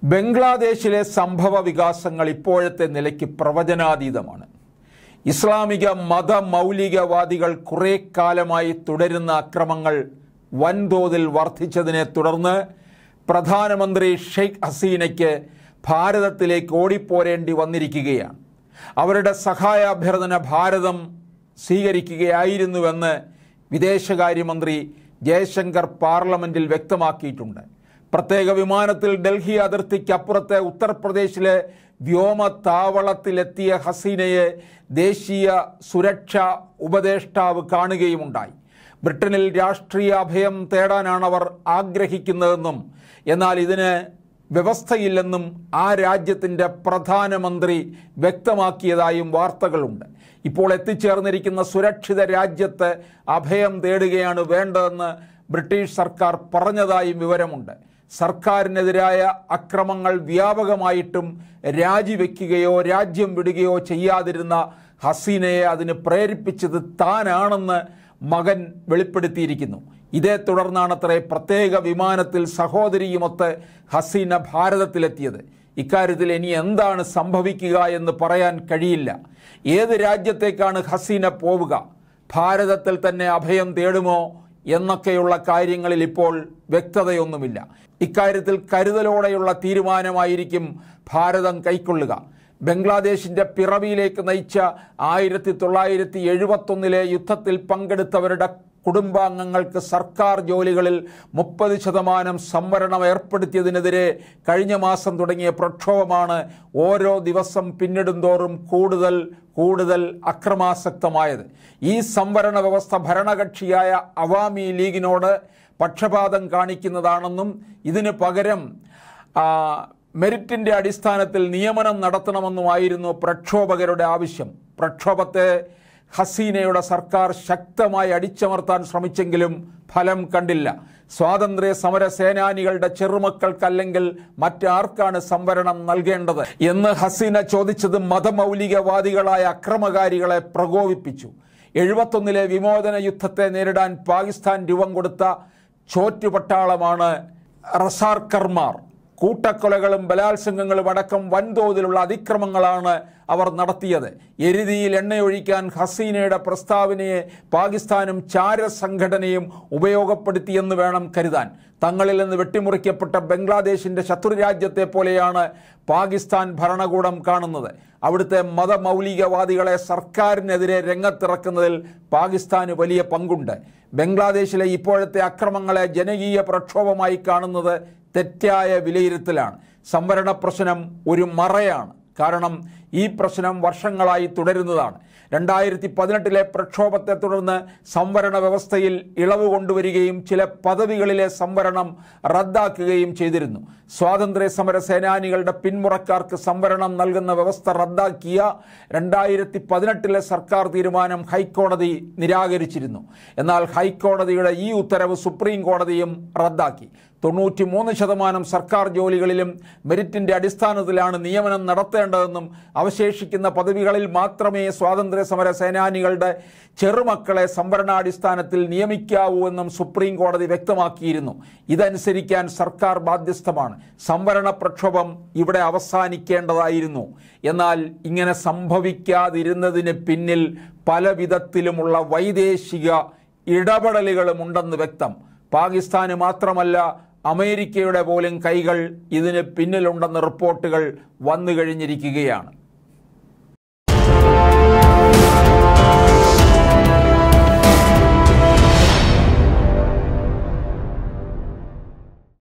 ബംഗ്ലാദേശിലെ സംഭവ വികാസങ്ങൾ ഇപ്പോഴത്തെ നിലയ്ക്ക് പ്രവചനാതീതമാണ്. ഇസ്ലാമിക മതമൗലികവാദികൾ കുറേ കാലമായി തുടരുന്ന അക്രമങ്ങൾ വൻതോതിൽ വർദ്ധിച്ചതിനെ തുടർന്ന് പ്രധാനമന്ത്രി ഷെയ്ഖ് ഹസീനയ്ക്ക് ഭാരതത്തിലേക്ക് ഓടിപ്പോരേണ്ടി വന്നിരിക്കുകയാണ്. അവരുടെ സഹായാഭ്യർത്ഥന ഭാരതം സ്വീകരിക്കുകയായിരുന്നുവെന്ന് വിദേശകാര്യമന്ത്രി ജയശങ്കർ പാർലമെൻറ്റിൽ വ്യക്തമാക്കിയിട്ടുണ്ട്. പ്രത്യേക വിമാനത്തിൽ ഡൽഹി അതിർത്തിക്കപ്പുറത്തെ ഉത്തർപ്രദേശിലെ വ്യോമത്താവളത്തിലെത്തിയ ഹസീനയെ ദേശീയ സുരക്ഷാ ഉപദേഷ്ടാവ് കാണുകയുമുണ്ടായി. ബ്രിട്ടനിൽ രാഷ്ട്രീയ അഭയം തേടാനാണ് അവർ ആഗ്രഹിക്കുന്നതെന്നും എന്നാൽ ഇതിന് വ്യവസ്ഥയില്ലെന്നും ആ രാജ്യത്തിൻ്റെ പ്രധാനമന്ത്രി വ്യക്തമാക്കിയതായും വാർത്തകളുണ്ട്. ഇപ്പോൾ എത്തിച്ചേർന്നിരിക്കുന്ന സുരക്ഷിത രാജ്യത്ത് അഭയം തേടുകയാണ് വേണ്ടതെന്ന് ബ്രിട്ടീഷ് സർക്കാർ പറഞ്ഞതായും വിവരമുണ്ട്. സർക്കാരിനെതിരായ അക്രമങ്ങൾ വ്യാപകമായിട്ടും രാജിവെക്കുകയോ രാജ്യം വിടുകയോ ചെയ്യാതിരുന്ന ഹസീനയെ അതിന് പ്രേരിപ്പിച്ചത് താനാണെന്ന് മകൻ വെളിപ്പെടുത്തിയിരിക്കുന്നു. ഇതേ തുടർന്നാണത്രേ പ്രത്യേക വിമാനത്തിൽ സഹോദരിയുമൊത്ത് ഹസീന ഭാരതത്തിലെത്തിയത്. ഇക്കാര്യത്തിൽ ഇനി എന്താണ് സംഭവിക്കുക എന്ന് പറയാൻ കഴിയില്ല. ഏത് രാജ്യത്തേക്കാണ് ഹസീന പോവുക, ഭാരതത്തിൽ തന്നെ അഭയം തേടുമോ എന്നൊക്കെയുള്ള കാര്യങ്ങളിൽ ഇപ്പോൾ വ്യക്തതയൊന്നുമില്ല. ഇക്കാര്യത്തിൽ കരുതലോടെയുള്ള തീരുമാനമായിരിക്കും ഭാരതം കൈക്കൊള്ളുക. ബംഗ്ലാദേശിൻ്റെ പിറവിയിലേക്ക് നയിച്ച 1971 യുദ്ധത്തിൽ പങ്കെടുത്തവരുടെ കുടുംബാംഗങ്ങൾക്ക് സർക്കാർ ജോലികളിൽ 30% സംവരണം ഏർപ്പെടുത്തിയതിനെതിരെ കഴിഞ്ഞ മാസം തുടങ്ങിയ പ്രക്ഷോഭമാണ് ഓരോ ദിവസം പിന്നിടുന്തോറും കൂടുതൽ അക്രമാസക്തമായത്. ഈ സംവരണ വ്യവസ്ഥ ഭരണകക്ഷിയായ അവാമി ലീഗിനോട് പക്ഷപാതം കാണിക്കുന്നതാണെന്നും ഇതിന് പകരം മെറിറ്റിൻ്റെ അടിസ്ഥാനത്തിൽ നിയമനം നടത്തണമെന്നുമായിരുന്നു പ്രക്ഷോഭകരുടെ ആവശ്യം. പ്രക്ഷോഭത്തെ ഹസീനയുടെ സർക്കാർ ശക്തമായി അടിച്ചമർത്താൻ ശ്രമിച്ചെങ്കിലും ഫലം കണ്ടില്ല. സ്വാതന്ത്ര്യ സമര സേനാനികളുടെ ചെറുമക്കൾക്കല്ലെങ്കിൽ മറ്റാർക്കാണ് സംവരണം നൽകേണ്ടത് എന്ന് ഹസീന ചോദിച്ചത് മതമൗലികവാദികളായ അക്രമകാരികളെ പ്രകോപിപ്പിച്ചു. 71 വിമോചന യുദ്ധത്തെ നേരിടാൻ പാകിസ്ഥാൻ രൂപം കൊടുത്ത ചോറ്റുപട്ടാളമാണ് റസാർക്കർമാർ. കൂട്ടക്കൊലകളും ബലാത്സംഗങ്ങളും അടക്കം വൻതോതിലുള്ള അതിക്രമങ്ങളാണ് അവർ നടത്തിയത്. എരുതിയിൽ എണ്ണയൊഴിക്കാൻ ഹസീനയുടെ പ്രസ്താവനയെ പാകിസ്ഥാനും ചാരസംഘടനയും ഉപയോഗപ്പെടുത്തിയെന്ന് വേണം കരുതാൻ. തങ്ങളിൽ നിന്ന് വെട്ടിമുറിക്കപ്പെട്ട ബംഗ്ലാദേശിൻ്റെ ശത്രുരാജ്യത്തെ പോലെയാണ് പാകിസ്ഥാൻ ഭരണകൂടം കാണുന്നത്. അവിടുത്തെ മതമൗലികവാദികളെ സർക്കാരിനെതിരെ രംഗത്തിറക്കുന്നതിൽ പാകിസ്ഥാന് വലിയ പങ്കുണ്ട്. ബംഗ്ലാദേശിലെ ഇപ്പോഴത്തെ അക്രമങ്ങളെ ജനകീയ പ്രക്ഷോഭമായി കാണുന്നത് തെറ്റായ വിലയിരുത്തലാണ്. സംവരണ പ്രശ്നം ഒരു മറയാണ്. കാരണം ഈ പ്രശ്നം വർഷങ്ങളായി തുടരുന്നതാണ്. 2018 പ്രക്ഷോഭത്തെ തുടർന്ന് സംവരണ വ്യവസ്ഥയിൽ ഇളവ് കൊണ്ടുവരികയും ചില പദവികളിലെ സംവരണം റദ്ദാക്കുകയും ചെയ്തിരുന്നു. സ്വാതന്ത്ര്യ സമര സേനാനികളുടെ പിന്മുറക്കാർക്ക് സംവരണം നൽകുന്ന വ്യവസ്ഥ റദ്ദാക്കിയ 2018 സർക്കാർ തീരുമാനം ഹൈക്കോടതി നിരാകരിച്ചിരുന്നു. എന്നാൽ ഹൈക്കോടതിയുടെ ഈ ഉത്തരവ് സുപ്രീം കോടതിയും റദ്ദാക്കി. 93% സർക്കാർ ജോലികളിലും മെറിറ്റിൻ്റെ അടിസ്ഥാനത്തിലാണ് നിയമനം നടത്തേണ്ടതെന്നും അവശേഷിക്കുന്ന പദവികളിൽ മാത്രമേ സ്വാതന്ത്ര്യ സമര സേനാനികളുടെ ചെറുമക്കളെ സംവരണാടിസ്ഥാനത്തിൽ നിയമിക്കാവൂ എന്നും സുപ്രീം കോടതി വ്യക്തമാക്കിയിരുന്നു. ഇതനുസരിക്കാൻ സർക്കാർ ബാധ്യസ്ഥമാണ്. സംവരണ പ്രക്ഷോഭം ഇവിടെ അവസാനിക്കേണ്ടതായിരുന്നു. എന്നാൽ ഇങ്ങനെ സംഭവിക്കാതിരുന്നതിന് പിന്നിൽ പല വിധത്തിലുമുള്ള വൈദേശിക ഇടപെടലുകളുമുണ്ടെന്ന് വ്യക്തം. പാകിസ്ഥാന് മാത്രമല്ല അമേരിക്കയുടെ പോലും കൈകൾ ഇതിന് പിന്നിലുണ്ടെന്ന് റിപ്പോർട്ടുകൾ വന്നു കഴിഞ്ഞിരിക്കുകയാണ്.